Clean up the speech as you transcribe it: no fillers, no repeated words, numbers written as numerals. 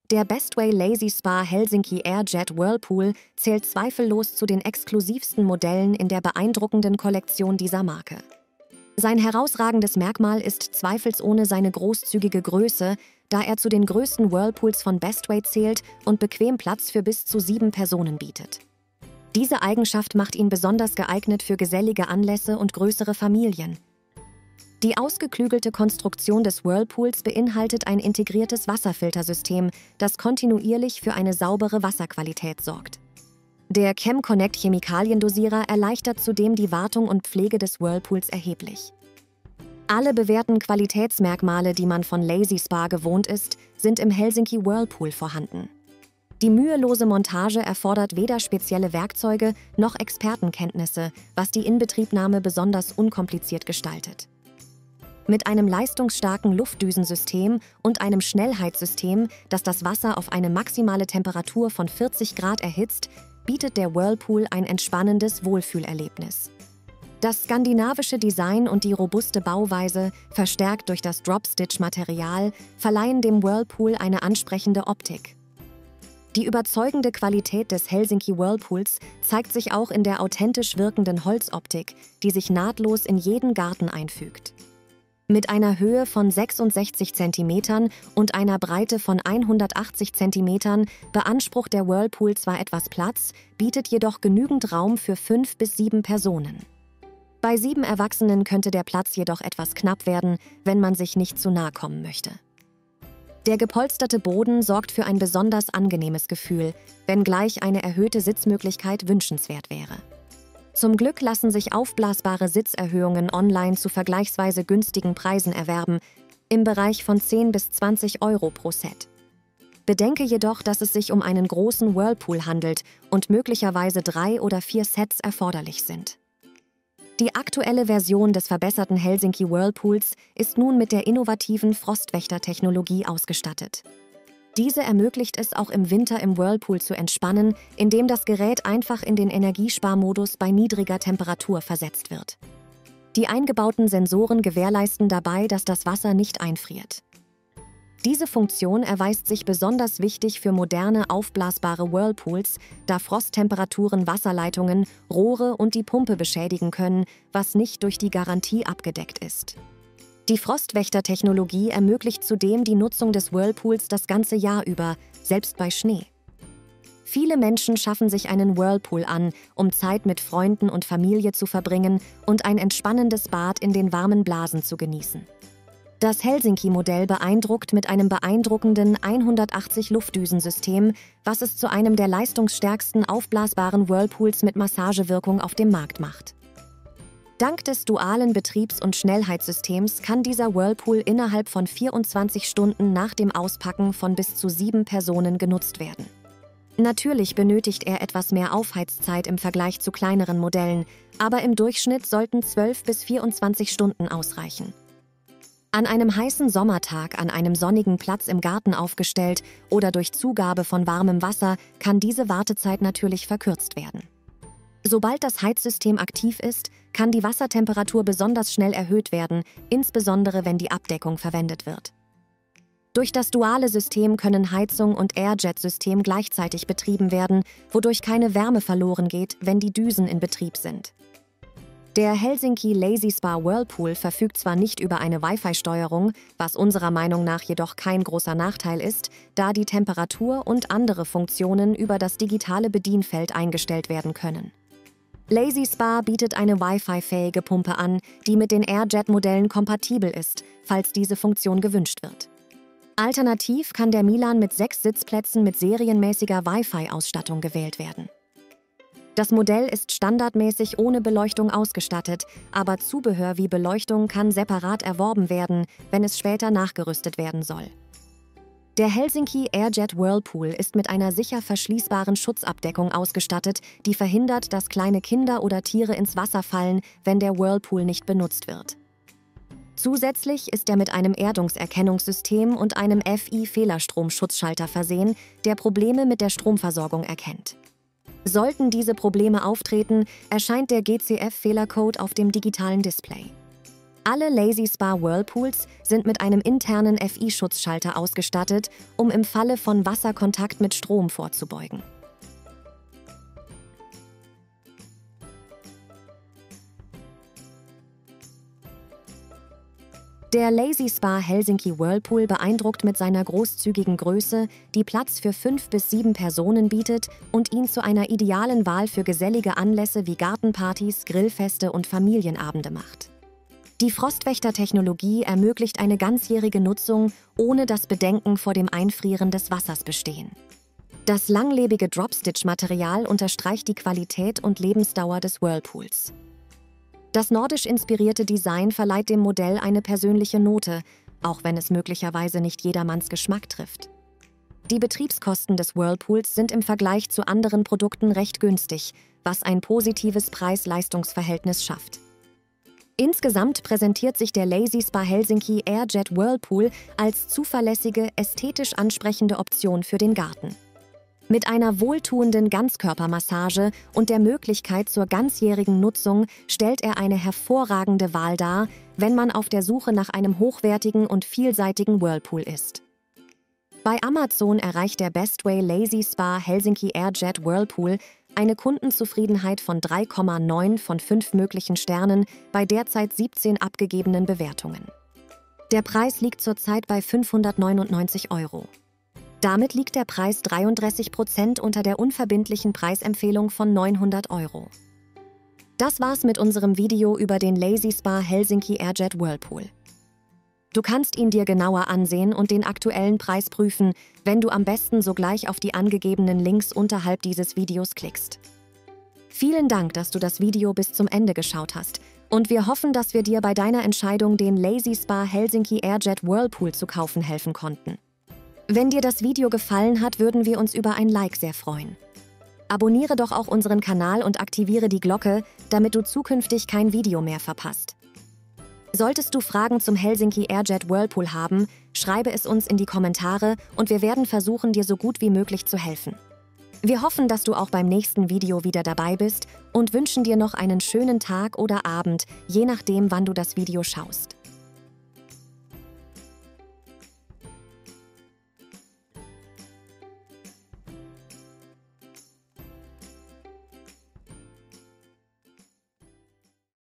Der Bestway Lazy Spa Helsinki Airjet Whirlpool zählt zweifellos zu den exklusivsten Modellen in der beeindruckenden Kollektion dieser Marke. Sein herausragendes Merkmal ist zweifelsohne seine großzügige Größe, da er zu den größten Whirlpools von Bestway zählt und bequem Platz für bis zu 7 Personen bietet. Diese Eigenschaft macht ihn besonders geeignet für gesellige Anlässe und größere Familien. Die ausgeklügelte Konstruktion des Whirlpools beinhaltet ein integriertes Wasserfiltersystem, das kontinuierlich für eine saubere Wasserqualität sorgt. Der ChemConnect Chemikaliendosierer erleichtert zudem die Wartung und Pflege des Whirlpools erheblich. Alle bewährten Qualitätsmerkmale, die man von Lazy Spa gewohnt ist, sind im Helsinki Whirlpool vorhanden. Die mühelose Montage erfordert weder spezielle Werkzeuge noch Expertenkenntnisse, was die Inbetriebnahme besonders unkompliziert gestaltet. Mit einem leistungsstarken Luftdüsensystem und einem Schnellheizsystem, das das Wasser auf eine maximale Temperatur von 40 Grad erhitzt, bietet der Whirlpool ein entspannendes Wohlfühlerlebnis. Das skandinavische Design und die robuste Bauweise, verstärkt durch das Drop-Stitch-Material, verleihen dem Whirlpool eine ansprechende Optik. Die überzeugende Qualität des Helsinki Whirlpools zeigt sich auch in der authentisch wirkenden Holzoptik, die sich nahtlos in jeden Garten einfügt. Mit einer Höhe von 66 cm und einer Breite von 180 cm beansprucht der Whirlpool zwar etwas Platz, bietet jedoch genügend Raum für 5 bis 7 Personen. Bei 7 Erwachsenen könnte der Platz jedoch etwas knapp werden, wenn man sich nicht zu nahe kommen möchte. Der gepolsterte Boden sorgt für ein besonders angenehmes Gefühl, wenngleich eine erhöhte Sitzmöglichkeit wünschenswert wäre. Zum Glück lassen sich aufblasbare Sitzerhöhungen online zu vergleichsweise günstigen Preisen erwerben, im Bereich von 10 bis 20 Euro pro Set. Bedenke jedoch, dass es sich um einen großen Whirlpool handelt und möglicherweise 3 oder 4 Sets erforderlich sind. Die aktuelle Version des verbesserten Helsinki Whirlpools ist nun mit der innovativen Frostwächter-Technologie ausgestattet. Diese ermöglicht es auch im Winter im Whirlpool zu entspannen, indem das Gerät einfach in den Energiesparmodus bei niedriger Temperatur versetzt wird. Die eingebauten Sensoren gewährleisten dabei, dass das Wasser nicht einfriert. Diese Funktion erweist sich besonders wichtig für moderne, aufblasbare Whirlpools, da Frosttemperaturen Wasserleitungen, Rohre und die Pumpe beschädigen können, was nicht durch die Garantie abgedeckt ist. Die Frostwächter-Technologie ermöglicht zudem die Nutzung des Whirlpools das ganze Jahr über, selbst bei Schnee. Viele Menschen schaffen sich einen Whirlpool an, um Zeit mit Freunden und Familie zu verbringen und ein entspannendes Bad in den warmen Blasen zu genießen. Das Helsinki-Modell beeindruckt mit einem beeindruckenden 180 Luftdüsensystem, was es zu einem der leistungsstärksten aufblasbaren Whirlpools mit Massagewirkung auf dem Markt macht. Dank des dualen Betriebs- und Schnellheitssystems kann dieser Whirlpool innerhalb von 24 Stunden nach dem Auspacken von bis zu 7 Personen genutzt werden. Natürlich benötigt er etwas mehr Aufheizzeit im Vergleich zu kleineren Modellen, aber im Durchschnitt sollten 12 bis 24 Stunden ausreichen. An einem heißen Sommertag an einem sonnigen Platz im Garten aufgestellt oder durch Zugabe von warmem Wasser kann diese Wartezeit natürlich verkürzt werden. Sobald das Heizsystem aktiv ist, kann die Wassertemperatur besonders schnell erhöht werden, insbesondere wenn die Abdeckung verwendet wird. Durch das duale System können Heizung und Airjet-System gleichzeitig betrieben werden, wodurch keine Wärme verloren geht, wenn die Düsen in Betrieb sind. Der Helsinki Lazy Spa Whirlpool verfügt zwar nicht über eine Wi-Fi-Steuerung, was unserer Meinung nach jedoch kein großer Nachteil ist, da die Temperatur und andere Funktionen über das digitale Bedienfeld eingestellt werden können. Lazy Spa bietet eine Wi-Fi-fähige Pumpe an, die mit den Airjet-Modellen kompatibel ist, falls diese Funktion gewünscht wird. Alternativ kann der Milan mit 6 Sitzplätzen mit serienmäßiger Wi-Fi-Ausstattung gewählt werden. Das Modell ist standardmäßig ohne Beleuchtung ausgestattet, aber Zubehör wie Beleuchtung kann separat erworben werden, wenn es später nachgerüstet werden soll. Der Helsinki Airjet Whirlpool ist mit einer sicher verschließbaren Schutzabdeckung ausgestattet, die verhindert, dass kleine Kinder oder Tiere ins Wasser fallen, wenn der Whirlpool nicht benutzt wird. Zusätzlich ist er mit einem Erdungserkennungssystem und einem FI-Fehlerstromschutzschalter versehen, der Probleme mit der Stromversorgung erkennt. Sollten diese Probleme auftreten, erscheint der GCF-Fehlercode auf dem digitalen Display. Alle Lazy Spa Whirlpools sind mit einem internen FI-Schutzschalter ausgestattet, um im Falle von Wasserkontakt mit Strom vorzubeugen. Der Lazy Spa Helsinki Whirlpool beeindruckt mit seiner großzügigen Größe, die Platz für 5 bis 7 Personen bietet und ihn zu einer idealen Wahl für gesellige Anlässe wie Gartenpartys, Grillfeste und Familienabende macht. Die Frostwächter-Technologie ermöglicht eine ganzjährige Nutzung, ohne das Bedenken vor dem Einfrieren des Wassers bestehen. Das langlebige Dropstitch-Material unterstreicht die Qualität und Lebensdauer des Whirlpools. Das nordisch inspirierte Design verleiht dem Modell eine persönliche Note, auch wenn es möglicherweise nicht jedermanns Geschmack trifft. Die Betriebskosten des Whirlpools sind im Vergleich zu anderen Produkten recht günstig, was ein positives Preis-Leistungs-Verhältnis schafft. Insgesamt präsentiert sich der Lazy Spa Helsinki Airjet Whirlpool als zuverlässige, ästhetisch ansprechende Option für den Garten. Mit einer wohltuenden Ganzkörpermassage und der Möglichkeit zur ganzjährigen Nutzung stellt er eine hervorragende Wahl dar, wenn man auf der Suche nach einem hochwertigen und vielseitigen Whirlpool ist. Bei Amazon erreicht der Bestway Lazy Spa Helsinki Airjet Whirlpool eine Kundenzufriedenheit von 3,9 von 5 möglichen Sternen bei derzeit 17 abgegebenen Bewertungen. Der Preis liegt zurzeit bei 599 €. Damit liegt der Preis 33% unter der unverbindlichen Preisempfehlung von 900 €. Das war's mit unserem Video über den Lazy Spa Helsinki Airjet Whirlpool. Du kannst ihn dir genauer ansehen und den aktuellen Preis prüfen, wenn du am besten sogleich auf die angegebenen Links unterhalb dieses Videos klickst. Vielen Dank, dass du das Video bis zum Ende geschaut hast und wir hoffen, dass wir dir bei deiner Entscheidung, den Lazy Spa Helsinki Airjet Whirlpool zu kaufen, helfen konnten. Wenn dir das Video gefallen hat, würden wir uns über ein Like sehr freuen. Abonniere doch auch unseren Kanal und aktiviere die Glocke, damit du zukünftig kein Video mehr verpasst. Solltest du Fragen zum Helsinki Airjet Whirlpool haben, schreibe es uns in die Kommentare und wir werden versuchen, dir so gut wie möglich zu helfen. Wir hoffen, dass du auch beim nächsten Video wieder dabei bist und wünschen dir noch einen schönen Tag oder Abend, je nachdem, wann du das Video schaust.